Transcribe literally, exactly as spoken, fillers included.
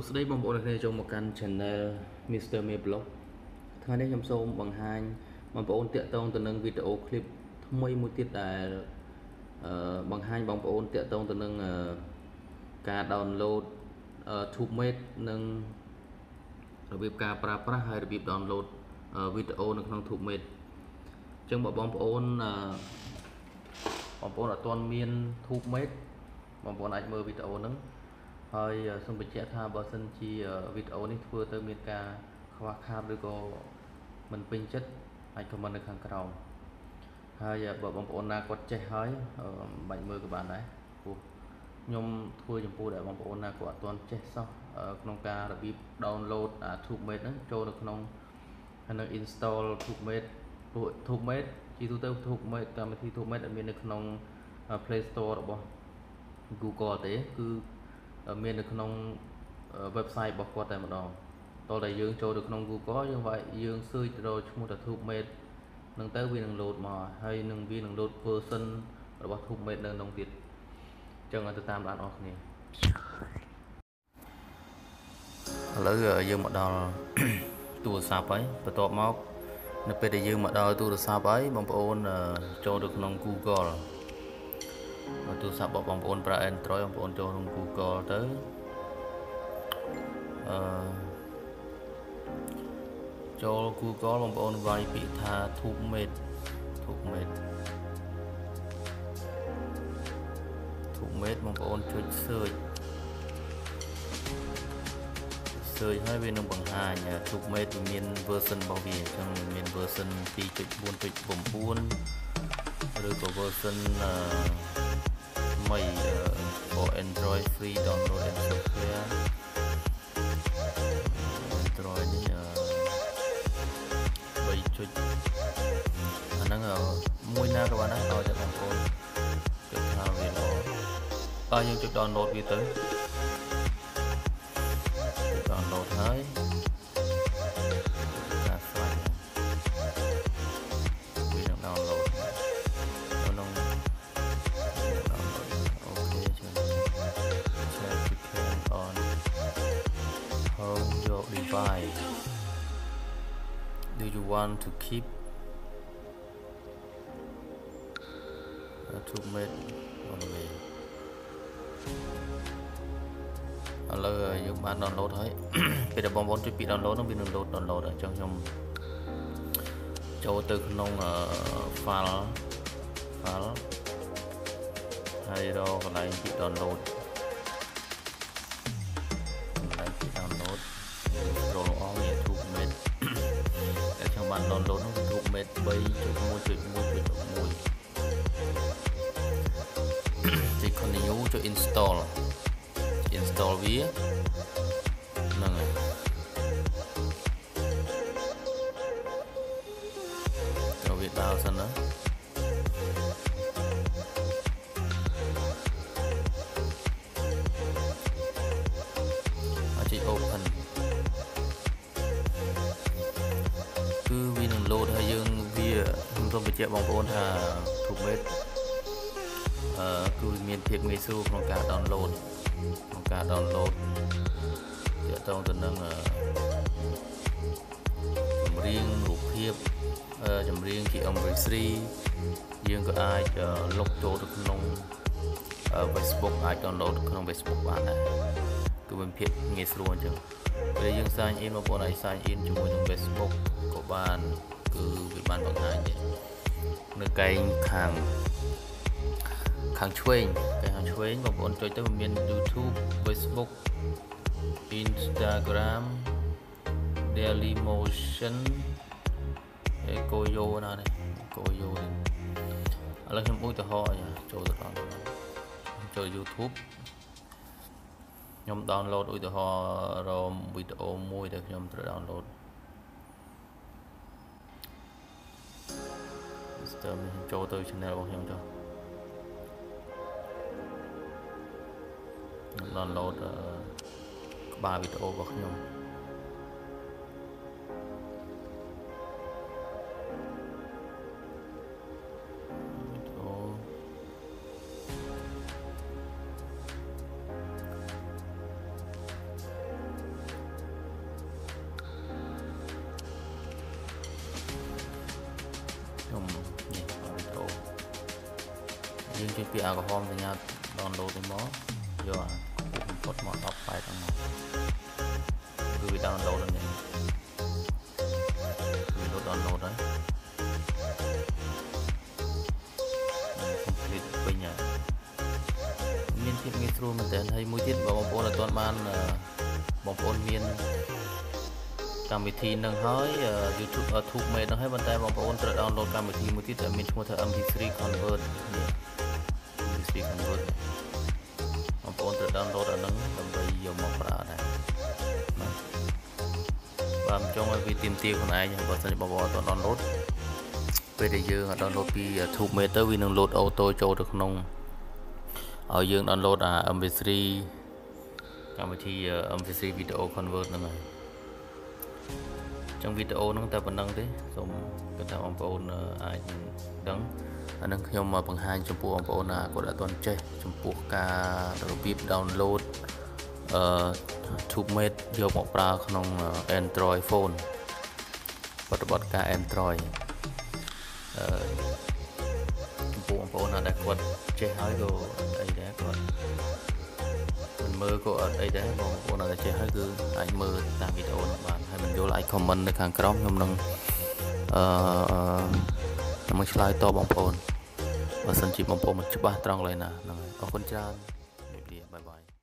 ស្ដីបងប្អូនគ្នាចូលមកកាន់ channel មីស្ទ័រ មេ Blog ថ្ងៃនេះខ្ញុំសូមបង្ហាញបងប្អូនតាក់ទងទៅនឹងវីដេអូឃ្លីបថ្មីមួយទៀតដែលបង្ហាញបងប្អូនតាក់ទងទៅនឹងការ download Tubemate និងរបៀបការប្រើប្រាស់ហើយរបៀប download វីដេអូនៅក្នុង Tubemate អញ្ចឹងបើបងប្អូនបងប្អូនអត់ទាន់មាន Tubemate បងប្អូនអាចមើលវីដេអូហ្នឹងហើយសូមបញ្ជាក់ថាបើសិនជាវីដេអូនេះធ្វើទៅមានការខ្វះខាតឬក៏មិនពេញចិត្តអាច comment នៅខាងក្រោមហើយបើបងប្អូនណាគាត់ចេះហើយបាច់មើលក៏បានដែរព្រោះខ្ញុំធ្វើចំពោះដែលបងប្អូនណាគាត់អត់ទាន់ចេះសោះក្នុងការរបៀប download Tubemate ហ្នឹងចូលនៅក្នុងហើយនឹង install Tubemate ព្រោះ Tubemate ជាទូទៅ Tubemate កម្មវិធី Tubemate អត់មាននៅក្នុង Play Store របស់ Google ទេគឺមាននៅក្នុង website របស់គាត់តែម្ដងតោះតែយើងចូលទៅក្នុង Google យើងវាយយើង search ទៅឈ្មោះថា Tubemate នឹងទៅវានឹង load មកហើយនឹងវានឹង load version របស់ Tubemate នៅក្នុងទៀតអញ្ចឹងទៅតាមដានអស់គ្នាឥឡូវយើងមកដល់ទូរស័ព្ទហើយបន្ទាប់មកនៅពេលដែលយើងមកដល់ទូរស័ព្ទហើយបងប្អូនចូលទៅក្នុង Google ទូរស័ព្ទរបស់បងប្អូនប្រើ Android បងប្អូនចូលក្នុង Google ទៅអឺចូល Google បងប្អូនវាយពាក្យថា Tubemate Tubemate Tubemate បងប្អូនចុច search search ហើយវានឹងបង្ហាញ Tubemate វាមាន version របស់វាអញ្ចឹងមាន version two point four point nine ឬក៏ version ថ្មី for Android free download and software Android នេះបីចុចអាហ្នឹងមួយណាក៏បានដែរឲ្យតែបងប្អូនចុចថាវាល្អតើយើងចុច download វាទៅ download ហើយការស្វែងវានឹង download ក្នុង download អូខេជួយ check depend on home your device do you want to keep a Tubemate on the way ឥឡូវយើងបាន download ហើយពេលដែលបងប្អូនចុចពី download នោះវានឹង load download អញ្ចឹងខ្ញុំចូលទៅក្នុង file file ហើយរកកន្លែងពី download កន្លែងពី download scroll អស់មាន Tubemate តែខ្ញុំបាន download នោះ Tubemate three point one point one point one ចុច continue ចុច install install វាហ្នឹងហើយចូលវាដល់សិនណាអាចចុច open គឺវានឹង load ហើយយើងវាខ្ញុំសូមបញ្ជាក់បងប្អូនថា Tubemate អឺគឺមានភាពងាយស្រួលក្នុងការ downloadក្នុងការ download ទាក់ទងទៅនឹងចម្រៀងរូបភាពចម្រៀងជា em pê three យើងក៏អាចលុបចូលទៅក្នុង Facebook អាច download ក្នុង Facebook បានដែរគឺមានភាពងាយស្រួលអញ្ចឹងពេលយើង sign in បងប្អូនអាច sign in ជាមួយនឹង Facebook ក៏បានគឺវាបានបង្ហាញនៅកែងខាងខាងឆ្វេងគេខាងឆ្វេងបងប្អូនចុចទៅមាន YouTube Facebook Instagram Dailymotion អេកូយ៉ូណានេះកូយ៉ូនេះឥឡូវខ្ញុំឧទាហរណ៍ចូលទៅដល់ចូល YouTube ខ្ញុំ download ឧទាហរណ៍រកវីដេអូមួយដែលខ្ញុំត្រូវ download ស្ទើរខ្ញុំចូលទៅ channel របស់ខ្ញុំចុះdownload ក្បាលវីដេអូរបស់ខ្ញុំវីដេអូយើងជួយពីអាល់កុហុលសញ្ញា download ទៅមកយកអាពុតមក10បាយទាំងមកគឺវា download ហ្នឹងវា load download ហើយ complete ពេញហើយមានភាពងាយស្រួលមែនតើហើយមួយទៀតបងប្អូនអត់ទាន់បានបងប្អូនមានកម្មវិធីនឹងហើយ YouTube Tubemate នឹងហើយប៉ុន្តែបងប្អូនត្រូវ download កម្មវិធីមួយទៀតដែលមានឈ្មោះថា em pê three convert នេះ em pê three convert បងប្អូនត្រូវ download អាហ្នឹងដើម្បីយកមកប្រើដែរបាទចង់ឲ្យវាទៀមទាខ្លួនឯងបើសិនជាបងប្អូនអត់ download ពេលដែលយើង download ពី Tubemate ទៅវានឹង load auto ចូលទៅក្នុងឲ្យយើង download អា em pê three កម្មវិធី em pê three video convert ហ្នឹងហើយចឹងវីដេអូហ្នឹងតែប៉ុណ្្នឹងទេសូមគិតថាបងប្អូនអាចដឹងអានឹងខ្ញុំមកបង្ហាញចំពោះបងប្អូនណាគាត់អត់ទាន់ចេះចំពោះការរបៀប download អឺ Tubemate យកមកប្រើក្នុង Android phone ប្រតិបត្តិការ Android អឺចំពោះបងប្អូនណាដែលគាត់ចេះហើយក៏អីដែរគាត់មិនមើលក៏អត់អីដែរបងប្អូនណាចេះហើយគឺអាចមើលតាមវីដេអូនោះបានហើយមិនយល់អាច comment នៅខាងក្រោមខ្ញុំនឹងអឺខ្ញុំឆ្លើយតបបងប្អូនបើសិនជាបងប្អូនមិនច្បាស់ត្រង់ឡើយណាហ្នឹងហើយអរគុណច្រើនជម្រាបលាបាយបាយ